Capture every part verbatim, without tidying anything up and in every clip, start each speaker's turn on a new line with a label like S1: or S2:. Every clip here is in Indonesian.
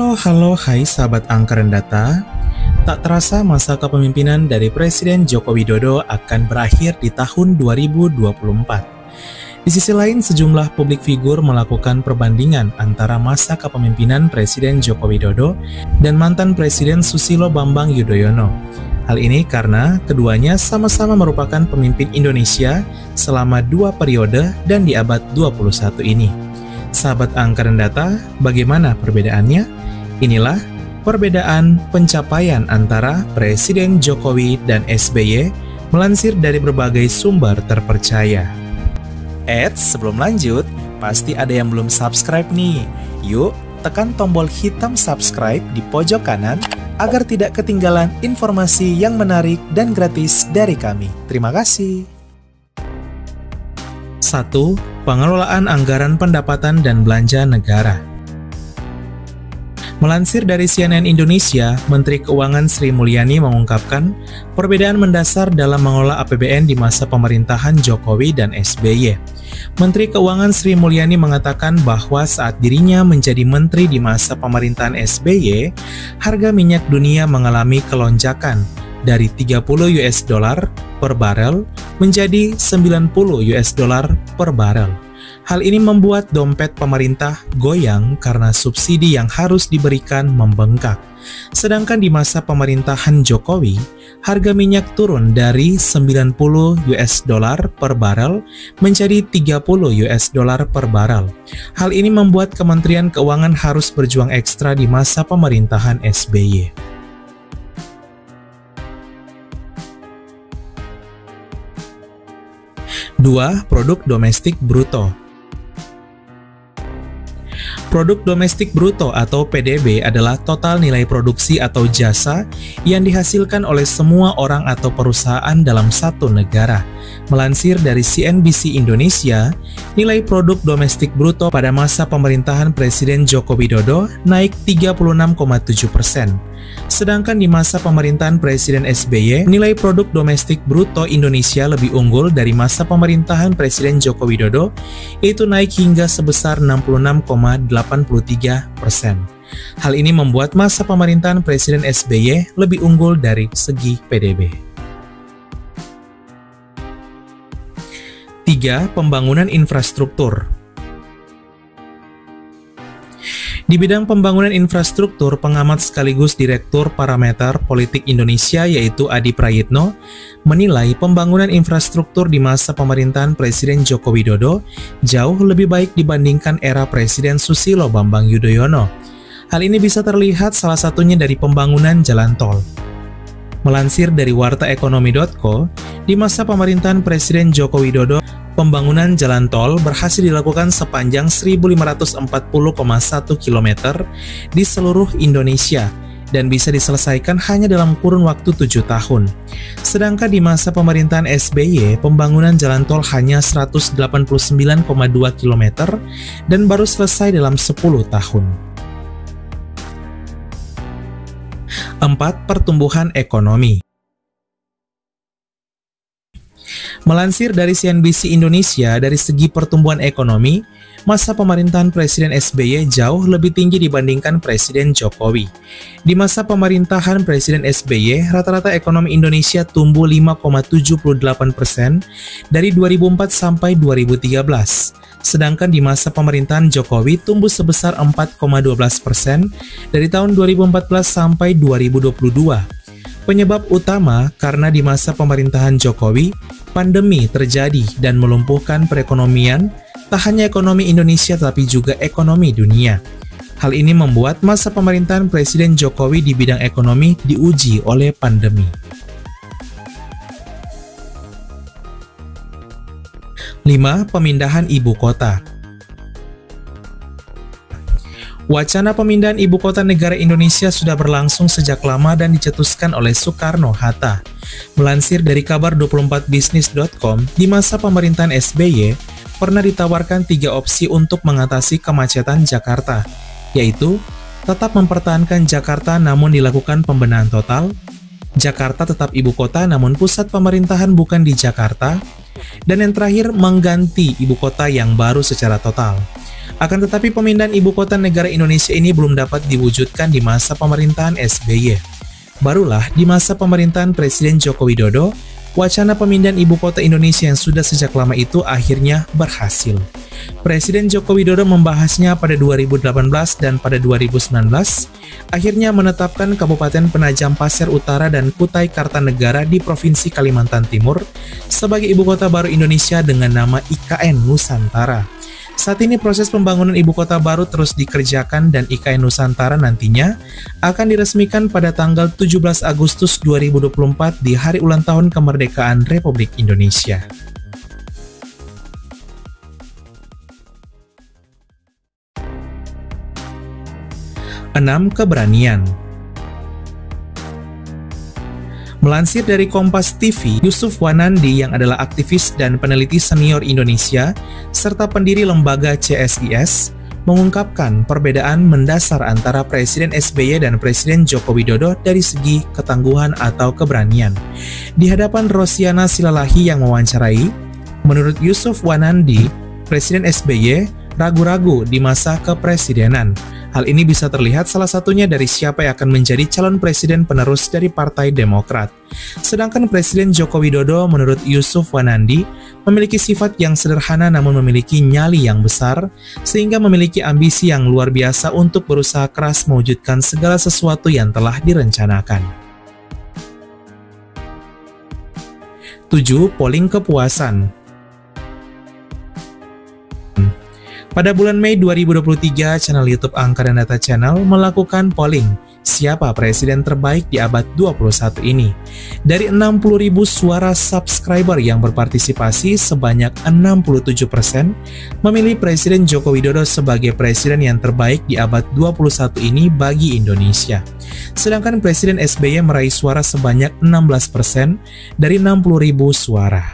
S1: Halo, halo, hai sahabat angka dan data. Tak terasa masa kepemimpinan dari Presiden Joko Widodo akan berakhir di tahun dua ribu dua puluh empat. Di sisi lain, sejumlah publik figur melakukan perbandingan antara masa kepemimpinan Presiden Joko Widodo dan mantan Presiden Susilo Bambang Yudhoyono. Hal ini karena keduanya sama-sama merupakan pemimpin Indonesia selama dua periode dan di abad dua puluh satu ini. Sahabat angka dan data, bagaimana perbedaannya? Inilah perbedaan pencapaian antara Presiden Jokowi dan S B Y melansir dari berbagai sumber terpercaya. Eits, sebelum lanjut, pasti ada yang belum subscribe nih. Yuk, tekan tombol hitam subscribe di pojok kanan agar tidak ketinggalan informasi yang menarik dan gratis dari kami. Terima kasih. satu. Pengelolaan anggaran pendapatan dan belanja negara. Melansir dari C N N Indonesia, Menteri Keuangan Sri Mulyani mengungkapkan perbedaan mendasar dalam mengelola A P B N di masa pemerintahan Jokowi dan S B Y. Menteri Keuangan Sri Mulyani mengatakan bahwa saat dirinya menjadi menteri di masa pemerintahan S B Y, harga minyak dunia mengalami kelonjakan dari tiga puluh U S dollar per barel menjadi sembilan puluh U S dollar per barel. Hal ini membuat dompet pemerintah goyang karena subsidi yang harus diberikan membengkak. Sedangkan di masa pemerintahan Jokowi, harga minyak turun dari sembilan puluh U S dollar per barel menjadi tiga puluh U S dollar per barel. Hal ini membuat Kementerian Keuangan harus berjuang ekstra di masa pemerintahan S B Y. dua. Produk domestik bruto. Produk domestik bruto atau P D B adalah total nilai produksi atau jasa yang dihasilkan oleh semua orang atau perusahaan dalam satu negara. Melansir dari C N B C Indonesia, nilai produk domestik bruto pada masa pemerintahan Presiden Joko Widodo naik tiga puluh enam koma tujuh persen. Sedangkan di masa pemerintahan Presiden S B Y, nilai produk domestik bruto Indonesia lebih unggul dari masa pemerintahan Presiden Joko Widodo, yaitu naik hingga sebesar enam puluh enam koma delapan tiga persen. Hal ini membuat masa pemerintahan Presiden S B Y lebih unggul dari segi P D B. tiga. Pembangunan infrastruktur. Di bidang pembangunan infrastruktur, pengamat sekaligus Direktur Parameter Politik Indonesia yaitu Adi Prayitno menilai pembangunan infrastruktur di masa pemerintahan Presiden Joko Widodo jauh lebih baik dibandingkan era Presiden Susilo Bambang Yudhoyono. Hal ini bisa terlihat salah satunya dari pembangunan jalan tol. Melansir dari warta ekonomi titik co, di masa pemerintahan Presiden Joko Widodo, pembangunan jalan tol berhasil dilakukan sepanjang seribu lima ratus empat puluh koma satu kilometer di seluruh Indonesia dan bisa diselesaikan hanya dalam kurun waktu tujuh tahun. Sedangkan di masa pemerintahan S B Y, pembangunan jalan tol hanya seratus delapan puluh sembilan koma dua kilometer dan baru selesai dalam sepuluh tahun. empat. Pertumbuhan ekonomi. Melansir dari C N B C Indonesia, dari segi pertumbuhan ekonomi, masa pemerintahan Presiden S B Y jauh lebih tinggi dibandingkan Presiden Jokowi. Di masa pemerintahan Presiden S B Y, rata-rata ekonomi Indonesia tumbuh lima koma tujuh delapan persen dari dua ribu empat sampai dua ribu tiga belas. Sedangkan di masa pemerintahan Jokowi tumbuh sebesar empat koma satu dua persen dari tahun dua ribu empat belas sampai dua ribu dua puluh dua. Penyebab utama karena di masa pemerintahan Jokowi, pandemi terjadi dan melumpuhkan perekonomian, tak hanya ekonomi Indonesia tapi juga ekonomi dunia. Hal ini membuat masa pemerintahan Presiden Jokowi di bidang ekonomi diuji oleh pandemi. lima. Pemindahan ibu kota. Wacana pemindahan ibu kota negara Indonesia sudah berlangsung sejak lama dan dicetuskan oleh Soekarno-Hatta. Melansir dari kabar dua puluh empat bisnis titik com, di masa pemerintahan S B Y, pernah ditawarkan tiga opsi untuk mengatasi kemacetan Jakarta, yaitu tetap mempertahankan Jakarta namun dilakukan pembenahan total, Jakarta tetap ibu kota namun pusat pemerintahan bukan di Jakarta, dan yang terakhir mengganti ibu kota yang baru secara total. Akan tetapi pemindahan ibu kota negara Indonesia ini belum dapat diwujudkan di masa pemerintahan S B Y. Barulah di masa pemerintahan Presiden Joko Widodo, wacana pemindahan ibu kota Indonesia yang sudah sejak lama itu akhirnya berhasil. Presiden Joko Widodo membahasnya pada dua ribu delapan belas dan pada dua ribu sembilan belas, akhirnya menetapkan Kabupaten Penajam Pasir Utara dan Kutai Kartanegara di Provinsi Kalimantan Timur sebagai ibu kota baru Indonesia dengan nama I K N Nusantara. Saat ini proses pembangunan ibu kota baru terus dikerjakan dan I K N Nusantara nantinya akan diresmikan pada tanggal tujuh belas Agustus dua ribu dua puluh empat di hari ulang tahun kemerdekaan Republik Indonesia. enam. Keberanian. Melansir dari Kompas T V, Yusuf Wanandi yang adalah aktivis dan peneliti senior Indonesia serta pendiri lembaga C S I S mengungkapkan perbedaan mendasar antara Presiden S B Y dan Presiden Joko Widodo dari segi ketangguhan atau keberanian. Di hadapan Rosiana Silalahi yang mewawancarai, menurut Yusuf Wanandi, Presiden S B Y ragu-ragu di masa kepresidenan. Hal ini bisa terlihat salah satunya dari siapa yang akan menjadi calon presiden penerus dari Partai Demokrat. Sedangkan Presiden Joko Widodo menurut Yusuf Wanandi memiliki sifat yang sederhana namun memiliki nyali yang besar, sehingga memiliki ambisi yang luar biasa untuk berusaha keras mewujudkan segala sesuatu yang telah direncanakan. tujuh. Polling kepuasan. Pada bulan Mei dua ribu dua puluh tiga, channel YouTube Angka dan Data Channel melakukan polling siapa presiden terbaik di abad dua puluh satu ini. Dari enam puluh ribu suara subscriber yang berpartisipasi, sebanyak enam puluh tujuh persen memilih Presiden Joko Widodo sebagai presiden yang terbaik di abad dua puluh satu ini bagi Indonesia. Sedangkan Presiden S B Y meraih suara sebanyak enam belas persen dari enam puluh ribu suara.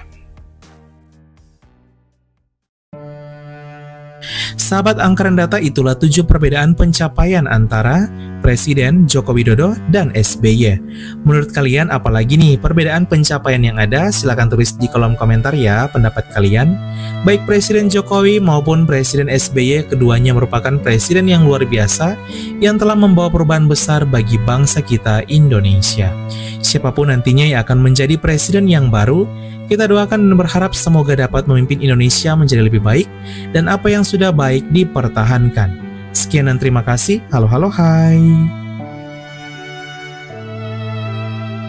S1: Sahabat Angka dan Data, itulah tujuh perbedaan pencapaian antara Presiden Joko Widodo dan S B Y. Menurut kalian apalagi nih perbedaan pencapaian yang ada? Silahkan tulis di kolom komentar ya pendapat kalian. Baik Presiden Jokowi maupun Presiden S B Y, keduanya merupakan presiden yang luar biasa yang telah membawa perubahan besar bagi bangsa kita Indonesia. Siapapun nantinya yang akan menjadi presiden yang baru, kita doakan dan berharap semoga dapat memimpin Indonesia menjadi lebih baik dan apa yang sudah baik dipertahankan. Sekian dan terima kasih. Halo halo hai.